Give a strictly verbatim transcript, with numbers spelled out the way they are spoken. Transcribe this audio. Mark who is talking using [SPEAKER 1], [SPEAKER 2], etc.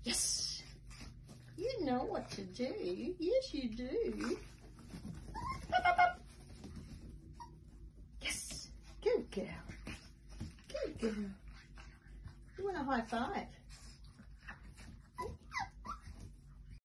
[SPEAKER 1] Yes. You know what to do. Yes, you do. Yes. Good girl. Good girl. You want a high five?